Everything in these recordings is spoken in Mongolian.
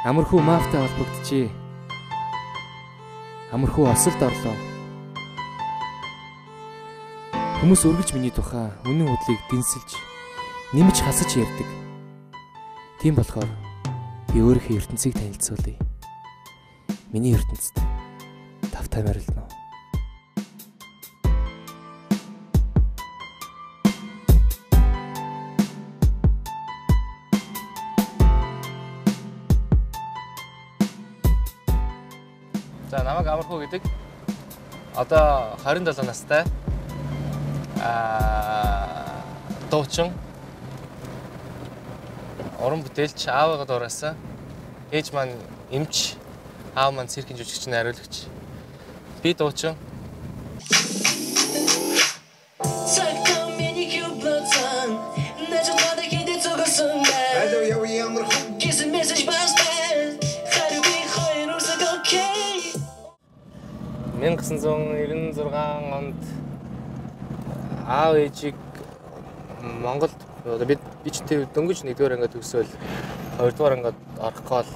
Амархүү мафтай холбогдчихээ. Амархүү осолд орлоо. Хүмүүс үргэлж миний тухай үнэн худлыг дэнсэлж, нэмж хасаж ярьдаг. Тийм болохоор би өөрийнхөө ертөнцийг танилцуулъя. Миний ертөнцид тавтай морилно. За намайг Амархуу гэдэг. Одоо 27 настай. Дуучин. Уран бүтээлч, аавыгаа дураасан. Ээж маань эмч, аав маань циркийн жүжигч, найруулагч. Би дуучин. Мен 1996 онд аав ээжийг Монголд би ч тэр дөнгөж 1-р ангид төгсөөл 2-р ангид орох гол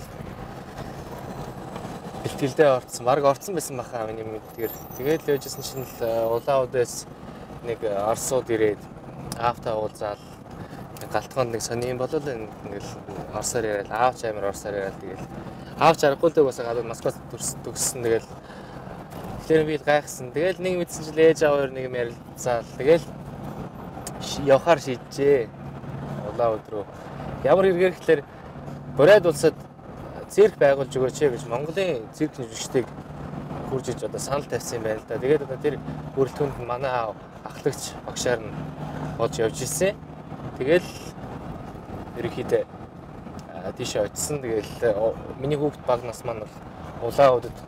бэлтгэлдээ орсон. Бараг орсон байсан баха миний мэдгээр. Тэгээд л ээжсэн чинь л улаан удаас нэг орсууд ирээд аавтай уулзаал галтгоонд нэг сони юм болол ингээл орсоор яриад аав ч амар орсоор яриад тэгээд аав ч аргагүй л угаасаа гадаад Москвад төгссөн. Тэгээд тэр би гайхсан. Тэгэл нэг мэдсэн чинь ээж аав хоёр нэг ярилцаал. Тэгэл явахаар шийджээ. Улаан өдрөө. Ямар хэрэгээр гэхээр Бурайд улсад цирк байгуулж өгөөч гэж Монголын цирк жүжигчдийг хурж иж одоо санал тавьсан юм байна л да. Тэгээд одоо тэр бүрэлдэхүүнд манай аав ахлагч багшаар нь болж явж ирсэн. Тэгэл ерөнхийдөө тийшээ очисон. Тэгэл миний хүүхд баг нас маань бол улаан удад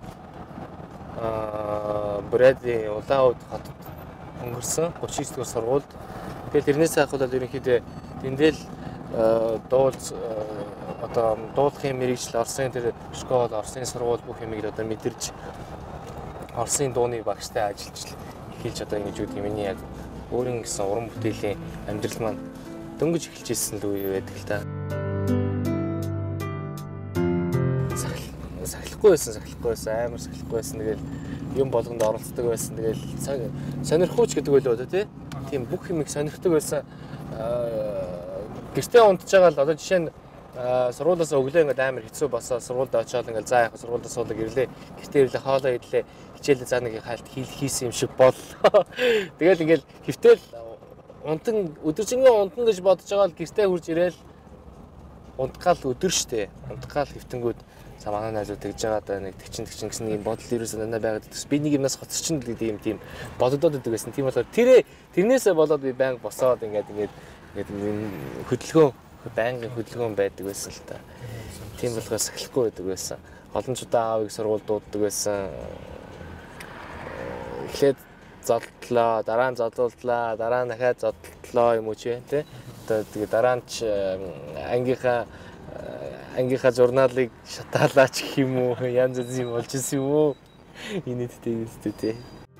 Бурайдын улаан уд хотод өнгөрсөн 39 дугаар сургуульд. Тэгээд тэрнээс ахвал ерөнхийдөө тэндэл одоо дуулахын мэрэгжил Оросын тэр школ, Оросын сургууль бүх юмыг одоо мэдэрч Оросын дууны багштай ажиллаж эхэлж одоо ингэж үүд миний яг өөрийн гэсэн уран бүтээлийн амьдрал маань дөнгөж эхэлж ирсэн л үе байдаг л та. Сахилахгүй байсан, амар сахилахгүй байсан. Тэгэл юм болгонд оролцдог байсан. Тэгэл сонирхууч гэдэг байлоо одоо тийм бүх юмыг сонирхдаг байсан. Гэртээ унтж байгаа л одоо жишээ нь сургуулиас өглөө ингээд амар хэцүү босоо сургуульд очиод ингээд за яг сургуульд суулаа ирлээ. Гэртээ ирлээ хоолоо идлээ. Хичээлээ заа нэг хайлт хийсэн юм шиг бол. Тэгэл ингээд хэвтэл унтан өдөржингөө унтан гэж бодож байгаа л гэртээ хурж ирээл унтгаал өдөр штэ. Унтгаал хэвтэнгүүд за манай найзууд тэгж байгаа да нэг тэгчин гэсэн юм бодол ерөөсөө надад байгаад төс би нэг юмнаас хоцорчин л гэдэг юм бодогдоод байдаг байсан. Тийм болохоор тэрнээсээ болоод би байнга босоод ингээд байнгын хөдөлгөөн байдаг байсан л та. Тийм болохоор сахилахгүй байдаг байсан. Олончудаа аавыг сургууль дууддаг байсан. Эхлээд зодлоо, дараа нь зодууллаа, дараа нь дахиад зодлоо юм уу ч тий. Одоо тэгээ дараа нь ч ангийнхаа журналыг шатаалаач гэх юм уу, янз янз юм болж ирсэн юм уу? Инээдтэй үстэй тий.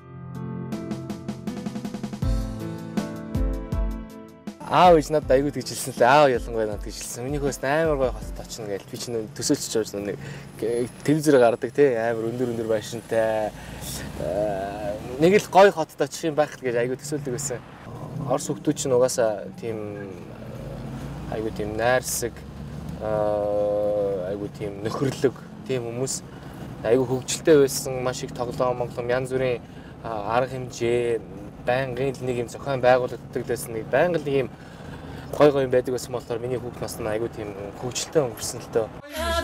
Аав ээж надад аягүй тэгжилсэн л аав ялангуяа надад тэгжилсэн. Миний хөөс амар гой хотод очно гээл би чинь төсөөлч явж нэг телевизээр гардаг тий амар өндөр байшинтай нэг л гой хотод очих юм байх гэж аягүй төсөөлдөг байсан. Орос хүмүүс чинь угаасаа тийм аягүй тийм найрсаг аягүй тийм нөхөрлөг тийм хүмүүс аягүй хөвгөлтэй байсан. Маш их тоглоом янз бүрийн арга хэмжээ байнгын нэг юм зохион байгуулагддаг гэсэн нэг байнгын нэг юм гой юм байдаг гэсэн болохоор миний хүүхд нас нь аягүй тийм хөвгөлтэй өнгөрсөн л дөө.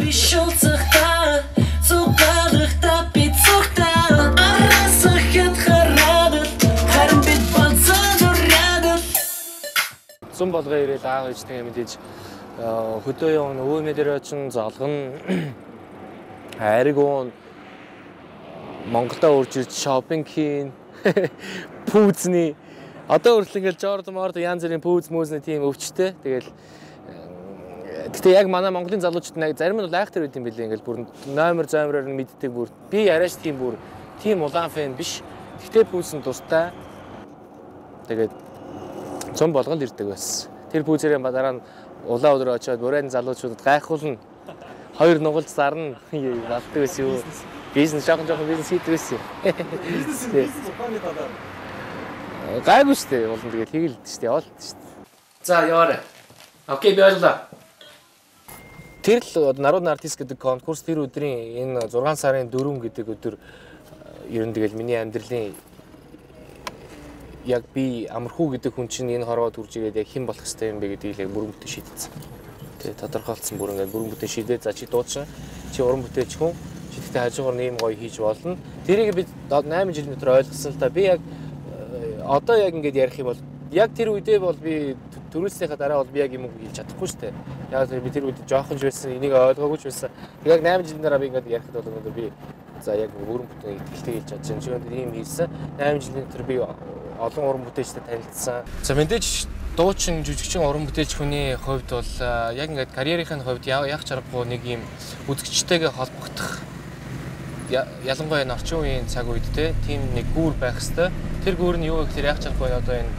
Зам болгоо ирээд аав ээжтэйгээ мэдээж хөдөө явна өвөө дээр очин золгоно хайрыг уун Монголда урж ирж шопинг хийн пүүзний одоо хүртэл ингээл Жорд янз бүрийн пүүз мөзний тийм өвчтэй. Тэгэл гэтээ яг манай Монголын залуучууд зарим нь бол айхтар байт юм билээ ингээл бүр номероор нь мэддэг бүр би яриач тийм улаан фэн биш. Гэтээ пүүз нь дуртай. Тэгээд зам болгонд ирдэг байсан. Тэр пүүзэрийн дараа нь улаан өдрөө очиод Бурайдын залуучуудад гайхуулна. Хоёр нугалж зарна болдог байсан юу? Бизнес жоохон бизнес хийдэг байсан. Бизнес ухааны талаар. Гайгүй шүү дээ. Уул нь тэгээд хийгэлдэж шүү дээ. Яваалт шүү дээ. За яваарай. Окей, би ойлголоо. Тэр л Народный артист гэдэг конкурс тэр өдрийн энэ 6 сарын 4 гэдэг өдөр ер нь тэгэл миний амьдралын яг би амархуу гэдэг хүн чинь энэ хорвоо төрж ирээд яг хэн болох хэвтэй юм бэ гэдгийг яг бүрэн бүтэн шийдсэн. Тэгээ тодорхойлцсон бүр ингээд бүрэн бүтэн шийдээ. За чи дуучин, чи уран бүтээлч хүн, чи тэгтээ хажуугаар нэм гоё хийж болно. Тэрийг би 8 жилийн дотор ойлгосон л та. Би яг одоо яг ингээд ярих юм бол яг тэр үедээ бол би төрүүлснийхаа дараа бол би яг юм хэлж чадахгүй шүү дээ. Яг би тэр үед жоохон ч байсан, энийг ойлгоогүй ч байсан. Яг 8 жилийн дараа би ингээд ярихад бол өнөөдөр би за яг бүрэн бүтэн ихтэй хэлж чадж байгаа. Жишээлбэл ийм хийсэн. 8 жилийн дотор би олон уран бүтээлчтэй танилцсан. За мэдээж дуучин жүжигчин уран бүтээлч хүний хувьд бол яг ингээд карьерийн хувьд яг чаргагүй нэг юм үзэгчтэйгээ холбогдох ялангуяа энэ орчин үеийн цаг үед тийм нэг гүүр байх хэвээр. Тэр гүүр нь юу гэхээр яг чаргагүй одоо энэ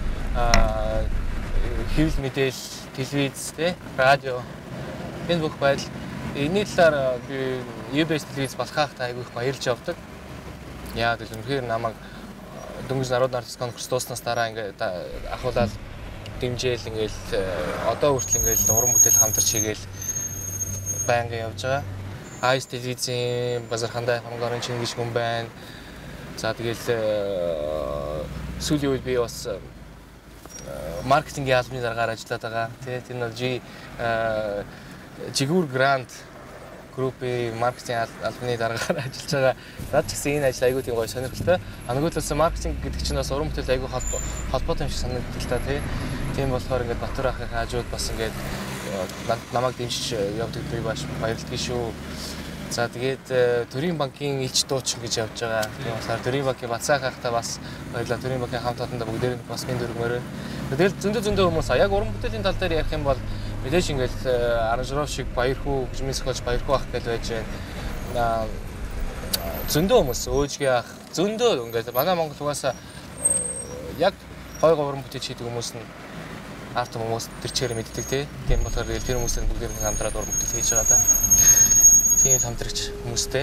хэвлэл мэдээлэл, телевиз, радио энэ бүх байдал энэний талаар би UBS телевиз балхаах айгүй их баярлж явдаг. Яагаад гэвэл үнэхээр намайг дөнгөж Народный артист конкурс дууснаас дараа ингээд ахуулаад дэмжээл ингээл одоо хүртэл ингээл уран бүтээл хамтарч хийгээл байнга явж байгаа. Айс телевизийн Базархандай хамгаалын Чингис хүн байна. За тэгэл сүүлийн үед би бас маркетингийн албаны дараагаар ажиллаад байгаа. Тэр нь Жигүүр Гранд группийн маркетинг албаны дараагаар ажиллаж байгаа. Наад ч гэсэн энэ ажил айгүй тийм гоё сонирхолтой. Нөгөө талаас маркетинг гэдэг чинь бас уран бүтээл айгүй холбоотой юм шиг санагддаг л та тийм болохоор ингээд Батөр ахын хажууд бас ингээд намайг дэмжиж явдаг би баш баярлалтай шүү. За тэгээд Төрийн банкын элч дуучин гэж явж байгаа. Тийм болохоор Төрийн банкын Бацаах ахтай бас баярлалаа. Төрийн банкын хамт олондоо бүгдээр нь бас минь дөрмөрөө. Тэгэл зөндөө хүмүүс яг уран бүтээлийн тал дээр ярих юм бол мэдээж ингээд аранжировщик шиг Баярхүү, Жимсхолж Баярхүү ах гэж байж байна. Зөндөө хүмүүс өөжгээ ах зөндөө ингээд манай Монгол угаасаа яг хойгоо уран бүтээч хийдэг хүмүүс нь арт хүмүүс тэр чигээр мэддэг тийм болохоор тэр хүмүүсийн бүгдээр нь хамтраад уран бүтээл хийж байгаа да. Тийм хамтрагч хүмүүстэй.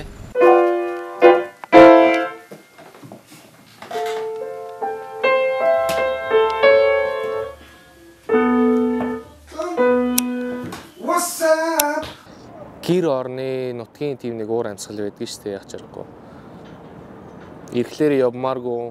Гэр орны нутгийн тийм нэг уур амьсгал байдаг шүү дээ яг чаргагүй. Ирэхлээр явмааргүй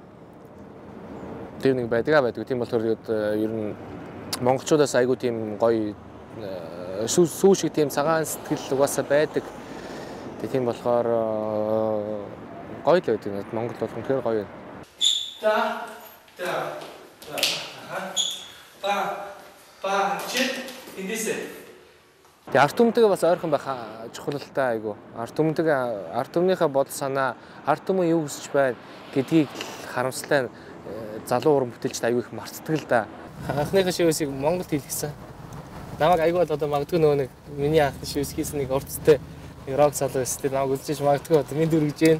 тийм нэг байдаг. Тийм болохоор ер нь монголчуудаас айгүй тийм гоё сүү шиг тийм цагаан сэтгэл угаасаа байдаг. Тийм болохоор гоё л байдаг. Монгол бол үнэхээр гоё байна. Эндээсээ Тэгээ арт түмэнтэйгээ бас ойрхон байх чухал л та айгу. Арт түмнийхээ бодол санаа, арт түмэн юу хүсэж байна гэдгийг харамслаа залуу уран бүтээлчд айгүй их мартдаг л да. Анхныхаа шивэсийг Монголд хийлгэсэн. Намайг айгүй бол одоо магадгүй нөгөө нэг миний анхны шивэс хийсэн нэг урттай нэг рок залуу өстэй намайг үзэж магадгүй одоо минь дүргэж гээ.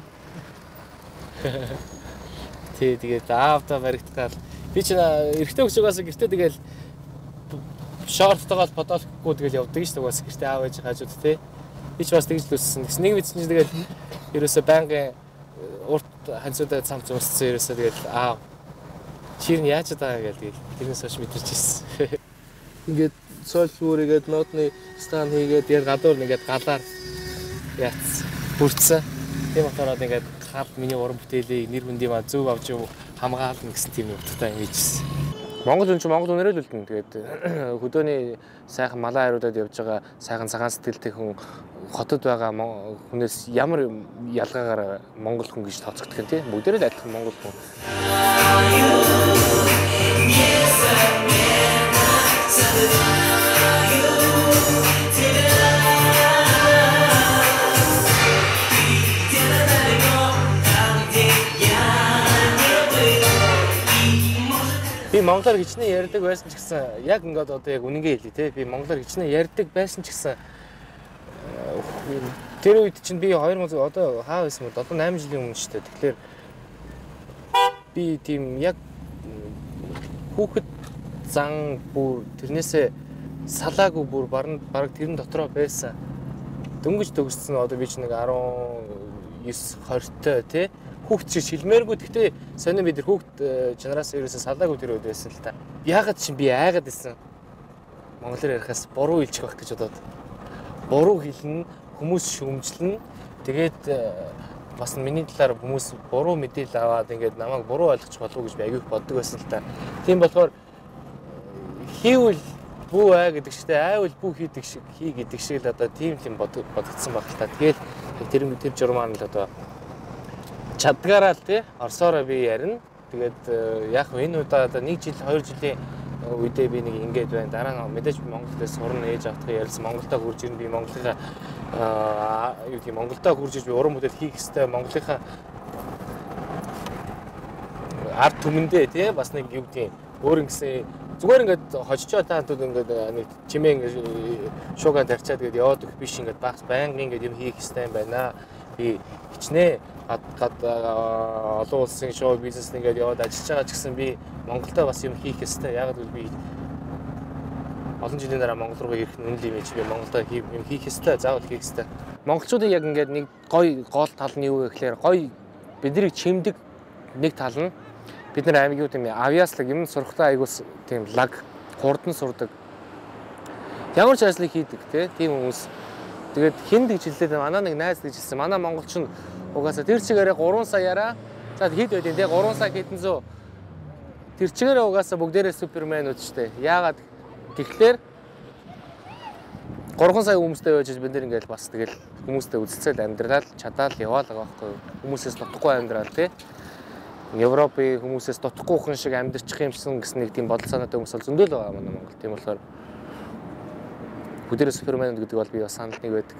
Тэгээд аавда баригдтал. Би ч эрэгтэй хүчээс гэртээ тэгэл шорттойгоо подолхгүй тэгэл явдаг шүү дээ. Бас гэртээ аав ээж хажууд те. Би ч бас тэгж л өссөн. Тэгс нэг мэдсэн чинь тэгэл ерөөсө байнгын урт ханцуудаа цамц ууссан ерөөсө тэгэл аав чир нь яаж байгаа гэдэг тэрнээс хойш мэдэрч ирсэн. Ингээд сольфүүргээд нотны стан хийгээд яг гадуур нэгээд галаар яатсан. Бүрдсэн. Тийм болохоор ингээд гал миний уран бүтээлээ нэр хүндийн маа зөв авч хамгаална гэсэн тийм утгатай юм хийжсэн. Монгол хүн чинь монгол үнээрээ л үлдэн. Тэгээд хөдөөний сайхан малаа хариудаад явж байгаа сайхан цагаан сэтгэлтэй хүн хотод байгаа хүнээс ямар ялгаагаар монгол хүн гэж тооцогдох юм тий? Бүгдээрээ л адилхан монгол хүн. Би монголоор хичнээн ярьдаг байсан ч гэсэн яг ингээд одоо яг үнэнгээ хэлье те би монголоор хичнээн ярьдаг байсан ч гэсэн тэр үед чинь би 2000 одоо хаа байсан бэ? Одоо 8 жилийн өмнө шүү дээ. Тэгэхээр би тийм яг хүүхэд зан бүр тэрнээсээ салаагүй бүр бараг тэрэн дотроо байсан. дөнгөж төгссөн одоо би ч нэг 19 20-той тий хүүхд шиг шилмээргүй. Гэхдээ сонин бид нар хүүхд чанараас ерөөсөө салаагүй тэр үед байсан л та. Яагаад чи би айгаад байсан. Монголоор ярихаас буруу хэлчих байх гэж бодоод. Буруу хэлнэ, хүмүүс шүмжлэн. Тэгээд бас миний талаар хүмүүс буруу мэдээлэл аваад ингээд намайг буруу ойлгочих болов уу гэж би аягүй боддог байсан л та. Тийм болохоор хийвэл бүү аа гэдэг чигтээ айвал бүү хийдэг шиг хий гэдэг шиг л одоо тийм бодогдсон баг л та. Тэгээд тэр журмаар л одоо чадгаараа л тий орсоороо би ярина. Тэгээд яг энэ удаа одоо 1 жил 2 жилийн үедээ би нэг ингэж байна. Дараа нь мэдээж Монголдээ сурна ээж автах ярьсан. Монголдоо хурж ирнэ би Монголынхаа юу гэх юм Монголдоо хурж иж би уран бүтээл хийх хэвээр Монголынхаа арт түмэндээ тий бас нэг юу гэх юм өөр ингэсэн зүгээр ингээд хожичоо таантууд ингээд нэг чимээ ингээд шууган тарчаад гээд яваад их биш ингээд багс байнга ингээд юм хийх хэвээр байна. Би хичнээн олон улсын шоу бизнес ингээд яваад ажиллаж байгаа ч гэсэн би Монголдо бас юм хийх ёстой. Яг л би олон жилийн дараа Монгол руу ирэх нь үнэн юм чи би Монголдо юм хийх ёстой. Заавал хийх ёстой. Монголчуудын яг ингээд нэг гоё гол тал нь юу вэ гэхээр гоё биднийг чимдэг нэг тал нь бид нар аймаг юу гэм авьяаслаг юм сурахтаа айгуус тийм лаг хурдан сурдаг. Ямар ч ажлыг хийдэг тийм хүмүүс. Тэгээд хин гэж хэллээ манай нэг найз гэж хэлсэн. Манай монголчин угаасаа тэр чигээрээ 3 саяараа за хэд байдیں۔ 3 сая хэдэн зуун тэр чигээрээ угаасаа бүгдээрээ суперменүүд штэ. Яагаад гэхлээр 3 сая хүмүүстэй байж бид нэр ингээл бас тэгэл хүмүүстэй үзэлцэл амьдрал чадаал яваал байгаа байхгүй. Хүмүүсээс дутхгүй амьдрал тий. Европын хүмүүсээс дутхгүй хүн шиг амьдрчих юмсан гэсэн нэг тийм бодол санаатай хүмүүс бол зөндөл байгаа манай Монгол. Тийм болохоор бүгдээрээ супермен гэдэг бол би бас санал нэг байдаг.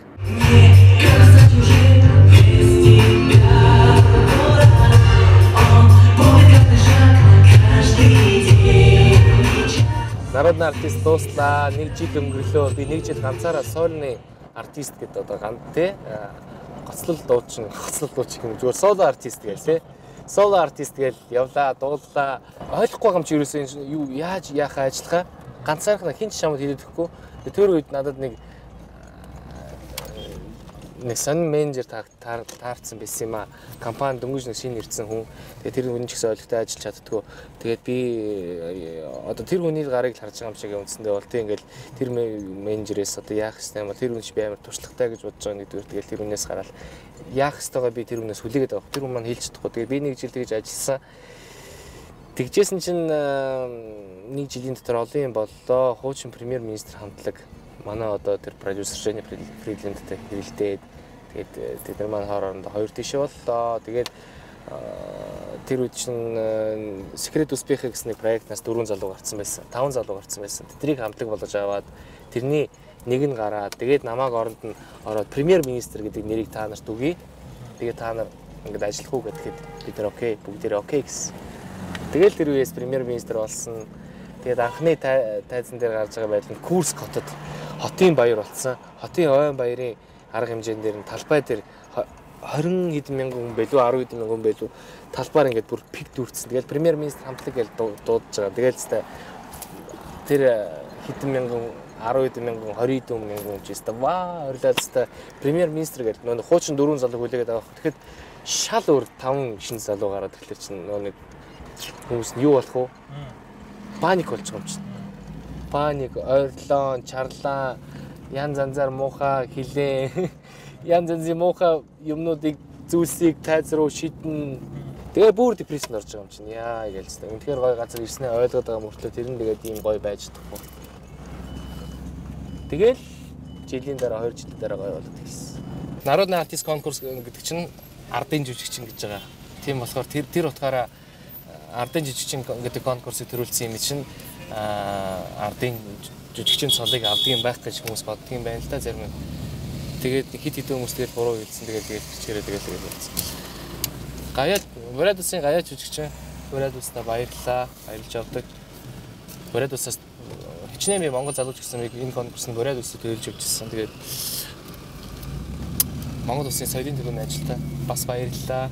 Народный артист дууслаа, 1 жил өнгөрлөө. Би 1 жил ганцаараа сольны артист гэдэг одоо ганц тий гоцлол дуучин юм зүгээр соло артист гээл тий. Соло артист гээл явлаа, дууллаа. Ойлгохгүй юм чи ерөөсөө юу яаж яахаа ажиллахаа ганцаархнаа хин ч шамд хийдэхгүй. Тэр үед надад нэг сонин менежер таарсан байсан юм а. Компани дөнгөж нэг шинэ ирсэн хүн. Тэгээ тэр хүн ч гэсэн ойлгохтой ажиллаж чаддгүй. Тэгээд би одоо тэр хүний гарыг л харж байгаа юм шиг үндсэндээ бол тийм ингээл тэр менежерээс одоо яах ёстой юм бол тэр хүн ч би амар туршлагатай гэж бодож байгаа нэгдүгээр. Тэгээд тэр хүнээс гараад яах ёстойгоо би тэр хүнээс хүлээгээд авах. Тэр хүн маань хэлж чадахгүй. Тэгээд би 1 жил тэгж ажилласан. Тэгжсэн чинь 1 жилийн дотор олон юм боллоо. Хуучин премьер министр хамтлаг манай одоо тэр продюсер Женни Фридлендтэй хэлдээд тэгээд тэд нар маань хоорондоо хоёр тишээ боллоо. Тэгээд тэр үед чинь Секрет успеха гэсэн нэг проектнаас 4 залуу гарцсан байсан. 5 залуу гарцсан байсан. Тэдрийг хамтлаг болгож аваад тэрний нэг нь гараад тэгээд намайг оронд нь ороод премьер министр гэдэг нэрийг та нарт өгье. Тэгээд та нар ингээд ажиллах уу гэхэд бид нар окей, бүгдээрээ окей гэсэн. Тэгэл тэр үеэс премьер министр болсон. Тэгээд анхны тайзан дээр гарч байгаа байдал нь Курск хотын баяр болсон. Хотын ойн баярын арга хэмжээнд дээр нь талбай дээр 20 хэдэн мянган хүн байлуу 10 хэдэн мянган хүн байлуу талбаар ингээд бүр пик дүүрсэн. Тэгэл премьер министр хамтлаг гэж дуудаж байгаа. Тэгэл зөте тэр хэдэн мянган 10 хэдэн мянган 20 хэдэн мянган хүн ч өстой ваа орлоод зөте премьер министр гэдэг нөө хуучин 4 залуу хүлээгээд авах. Тэгэхэд шал өөр 5 шинэ залуу гараад ирэхлээр чинь нөө нэг хүмүүс нь юу болох вэ? Паник болж байгаа юм чинь. Паник, ойрлоо, чарлаа, янз янзаар муухай хилээ. Янз янзын муухай юмнуудыг зүйлсийг тайз руу шидэн. Тэгээ бүр депрессэнд орж байгаа юм чинь. Яа гэлж та. Үнэхээр гоё газар ирснээ ойлгоод байгаа мөртлөө тэр нь тэгээд ийм гоё байж чадахгүй. Тэгэл жилийн дараа 2 жилийн дараа гоё болоод ирсэн. Народный артист конкурс гэдэг чинь ардын жүжигчин гэж байгаа. Тийм болохоор тэр утгаараа ардын жүжигчин гэдэг конкурсыг төрүүлсэн юм чинь ардын жүжигчин цолыг авдаг юм байх гэж хүмүүс боддог юм байна л да зарим нь. Тэгээд хит хитэн хүмүүс тэгэл буруу хэлсэн тэгээд хичээрээ тэгээд болсон. Гаяа Бурад усын гаяа жүжигчин Бурад устаа баярлалаа. Баярлж авдаг. Бурад усаас хичнээн би Монгол залууч гэсэн энэ конкурсанд Бурад усыг төлж явжсэн. Тэгээд Монгол улсын соёлын төлөвийн ажилтаа бас баярлалаа.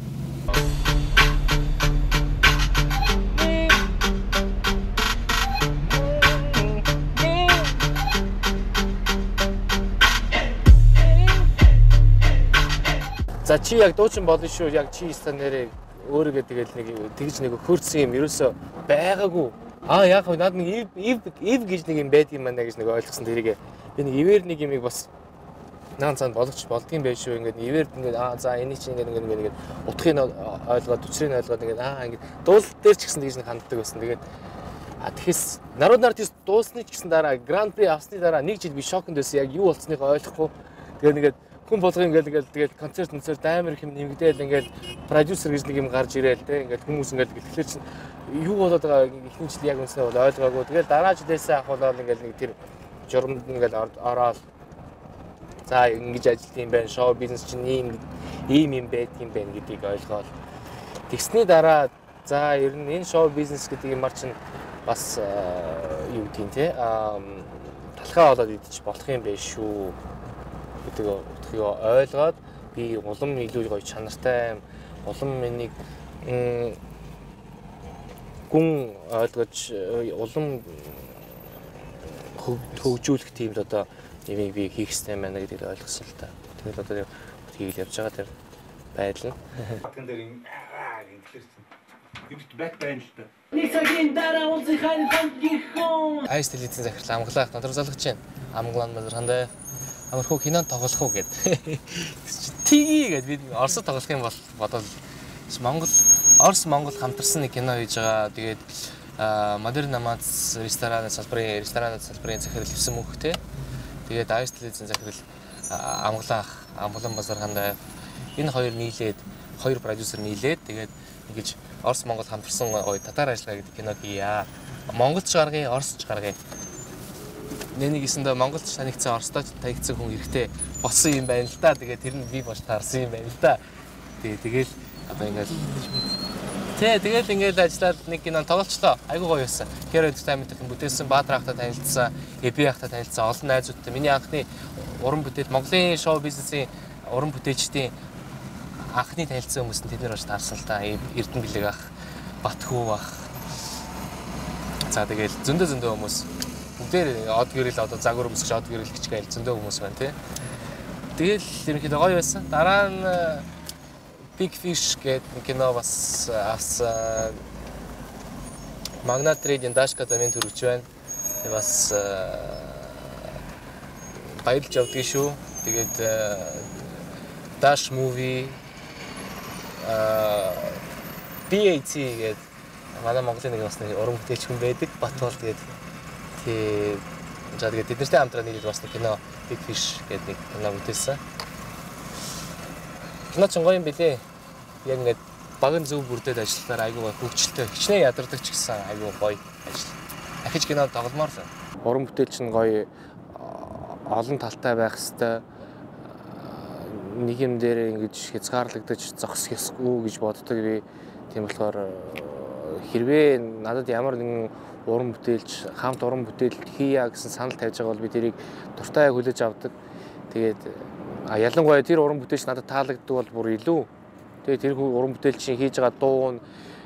За чи яг дуучин болно шүү. Яг чи стан нэрээ өөрийгөө тэгэл нэг тэгж нэг хөрцсөн юм ерөөсөө байгаагүй. Яг над нэг ив гэж нэг юм байдаг юм байна гэж нэг ойлгосон тэрийг. Би нэг ивэр нэг юмыг бас наан цаанд болдгийм байх шүү. Ингээд ивэр ингээд за энийг чи ингээд утгыг ойлгоод төчрийг ойлгоод ингээд дуул дээр ч гэсэн тэгж нэг ханддаг байсан. Тэгээд тэгэхээр нарууд нарт дуусны ч гэсэн дараа гранд при авсны дараа нэг жил би шоконд байсан. Яг юу болцсныхоо ойлгохгүй. Тэгээд ингээд хүн болго ингээд концерт амар их юм нэмэгдээл ингээд продюсер гэж нэг юм гарч ирээл те ингээд хүмүүс ингээд тэгэхээр чинь юу болоод байгаа ихний жил яг үнснээ бол ойлгоогүй. Тэгээд дараа жилээсээ ахвал ингээд нэг тэр журамд ингээд ороод за ингэж ажиллах юм байна. Шоу бизнес чинь ийм юм байдаг юм байна гэдгийг ойлгоод тэгсний дараа за ер нь энэ шоу бизнес гэдэг юм мар чинь бас юу гэдэг те талхаа болоод идэж болох юм байна шүү гэдэг утгыг ойлгоод би улам илүү гоё чанартай улам миний гүн ойлгож улам хөгжүүлэх тиймд одоо ямиг би хийх хэрэгтэй байна гэдгийг ойлгосон л та. Тэгээд одоо хийгээл явж байгаа тэр байдал нь. Батган дээр инглиш гэмт бэк байна л та. Нэг цагийн дараа унцын хань хангихон. Айс телевизэн захирлаа амглах надад залгаж байна. Амглан мазрхандаа амархуу кинонд тоглох уу гэд. Тгий гэд бид Оросд тоглох юм бол бодоод Орос Монгол хамтарсан нэг кино хийж байгаа. Тэгээд модерн намац ресторан салбарын захирал хэвсэн мөнхтэй. Тэгээд Айс телевизэн захирал амглан базархандаа энэ хоёр продюсер нийлээд тэгээд ингэж Орос Монгол хамтарсан гоё татар ажиллагаа гэдэг кино хийя. Монголч гаргая, Оросч гаргая. Нэнийг гэсэндээ Монголч танигдсан, Оростой танигдсан хүн эрэхтэй болсон юм байна л да. Тэгээд тэр нь би бож таарсан юм байна л да. Тэгэл одоо ингээд ажиллаад нэг кино тоглолцлоо. Айгуу гоё байсан. Хэр entertainment-ийн бүтээсэн Баатар ахтай танилцсан, Эби ахтай танилцсан олон найзуудтай. Миний анхны уран бүтээл Монголын шоу бизнесийн уран бүтээлчдийн анхны танилцсан хүмүүс нь тэд нар бож таарсан л да. Эрдэнэ бэлэг ах, Батхүү ах. За тэгэл зөндөө хүмүүс бүгдээр од гэрэл одоо загвар өмсгч од гэрэл гिच гээл зөндөө хүмүүс байна тий. Тэгэл ерөнхийдөө гоё байсан. Дараа нь Big Fish гэдэг кино бас авсан. Магнат Трейдинг Дашката минь төрөгч байна. Бас баярлж явдгийг шүү. Тэгээд Dash Movie BAT гэдэг манай Монголын нэг бас нэг уран бүтээлч хүн байдаг. Батбол тэгээд тэгээд тэднэртэй хамтран нийлээд бас нэг кино Big Fish гэдэг нэг кино бүтээсэн. Кино ч гоё юм билээ. Яг ингээд багын зөв бүрдээд ажиллахаар айгүй хөгжилтэй. Хичнээн ядардаг ч гэсэн айгүй гоё ажил. Ахиж кино тогломоор л. Уран бүтээлч нь гоё олон талтай байх хэвээр нэг юм дээр ингэж хязгаарлагдаж зогсохгүй гэж боддог би. Тийм болохоор хэрвээ надад ямар нэгэн уран бүтээлч хамт уран бүтээл хийя гэсэн санал тавьж байгаа бол би тэрийг дуртай хүлээж авдаг. Тэгээд ялангуяа тэр уран бүтээлч надад таалагддаг бол бүр илүү. Тэгээд тэр уран бүтээлчийн хийж байгаа дуу нь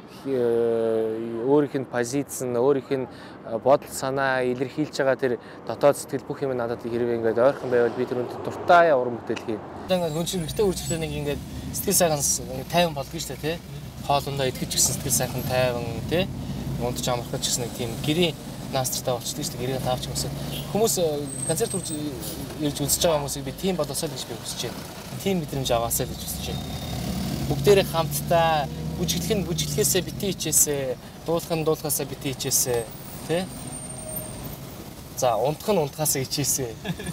өөрийнх нь позиц нь өөрийнх нь бодол санаа илэрхийлж байгаа тэр дотоод сэтгэл бүх юм надад хэрвээ ингээд ойрхон байвал би тэр үнэхээр дуртай уран бүтээл хийн. Ингээд хүн чинь гэртээ үржихлээр нэг ингээд сэтгэл сайхан тайван болгоно шүү дээ тий. Хоолндоо идэвч гэсэн сэтгэл сайхан тайван тий. Мундч амархаж гэсэн нэг тийм гэрийн наастртай болчихсон шүү дээ. Гэрийн таавч юмсаа хүмүүс концерт ирж үзэж байгаа хүмүүсийг би тийм болоосоо л гэж би хүсэж байна. Тийм мэдрэмж аваасаа л гэж хүсэж байна. Бүгдээрээ хамтдаа бүжиглэхээсээ битээ хичээсээ, дуулахаасаа битээ хичээсээ, тий? За, унтахаасаа хичээсээ.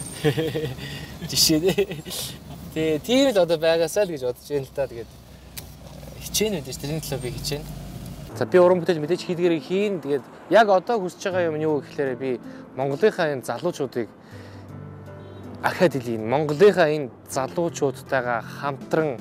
Жишээ дээ. Тийм л одоо байгаасаа л гэж бодож байна л да. Тэгээд хичээнэ үү тэрний төлөө би хичээнэ. За би уран бүтээл мэдээж хийдгэрийг хийн. Тэгээд яг одоо хүсэж байгаа юм юу гэхээр би Монголынхаа энэ залуучуудыг ахаад хэлье. Монголынхаа энэ залуучуудтайгаа хамтран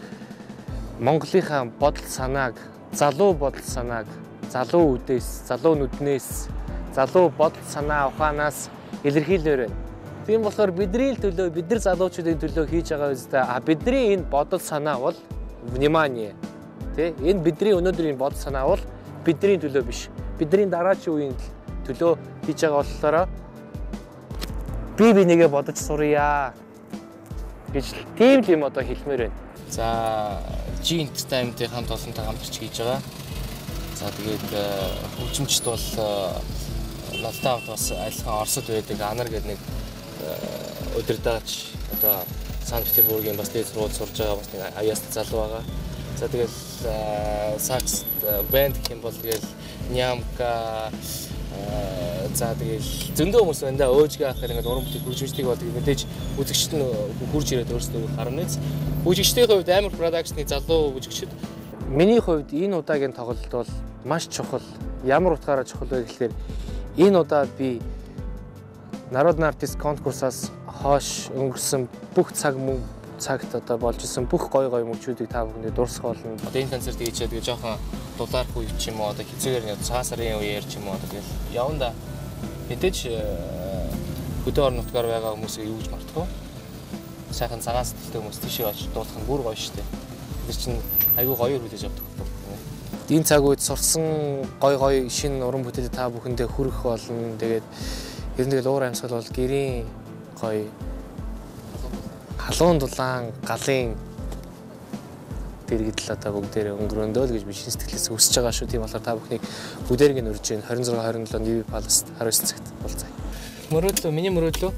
Монголынхаа бодол санааг, залуу бодол санааг, залуу үдээс, залуу нүднээс, залуу бодол санаа ухаанаас илэрхийлээр байна. Тийм болохоор бидний төлөө, бид нар залуучуудын төлөө хийж байгаа үстэй бидний энэ бодол санаа бол внимание. Тэ? Энэ бидний өнөөдрийн бодол санаа бол бидний төлөө биш. Бидний дараачийн үеийн төлөө хийж байгаа болохоор би нэгээ бодож сурья. гэж тийм юм одоо хэлмээр байна. За G Entertainment-ийн хамт олонтой хамтарч хийж байгаа. За тэгээд хөгжимчд бол надтай хамт бас айлхан Оросд байдаг Анар гэдэг нэг удирдаач одоо Санкт-Петербургийн бас дээд сургууль сурж байгаа бас нэг аяаст залуу байгаа. За тэгэл сакс бэнд гэх юм бол тэгэл Нямка за тэгэл зөндөө хүмүүс байна да өөжгээ ахаар ингээд уран бүтээл хөгжимчдийг бол мэдээж үзэгчд нь хурж ирээд өөрсдөө харна. Хөгжигчдийн хувьд амар продакшны залуу хөгжигчд миний хувьд энэ удаагийн тоглолт бол маш чухал. Ямар утгаараа чухал вэ гэхээр энэ удаад би Народный артист конкурсаас хойш өнгөрсөн бүх цагт одоо болж исэн бүх гой мөчүүдийг та бүхэнд дурсах болно. Одоо энэ концертыг хийчихэд тэгээ жоохон дулаар үе ч юм уу одоо хизээгээр цагаан сарын үеэр ч юм уу одоо тэгэл явна да. Мэдээж хөдөө орон нутгаар байгаа хүмүүсийг юу гэж мартахгүй. Сайхан цагаан сэтгэлтэй хүмүүс тийшээ очиж дуулах нь бүр гоё шүү дээ. Тэр чинь айгүй гоёор хүлээж авдаг. Энэ цаг үед сурсан гой шинэ уран бүтээлд та бүхэндээ хүрэх болно. Тэгээд ер нь тэгэл уур амьсгал бол гэрийн гоё халуун дулаан галын дэргэдэл одоо бүгдээрээ өнгөрөндөө л гэж би шинэ сэтгэлээс өсөж байгаа шүү. Тийм болохоор та бүхнийг бүгдээрийг нь урьж байна. 26 27 NV Palace 19 цагт болцгаая. Мөрөөдлөө миний мөрөөдлөө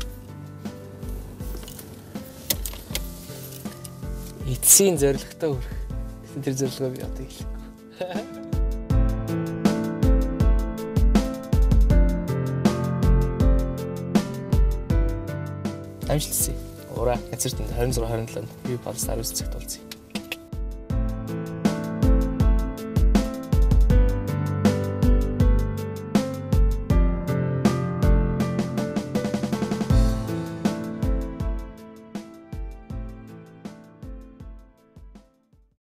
эцсийн зорилготой хүрэх. Тэр зорилгоо би одоо хэлээ. Амжилтсаа. Ура концертанд 26 27 NV Palace 19 цагт болцгоё.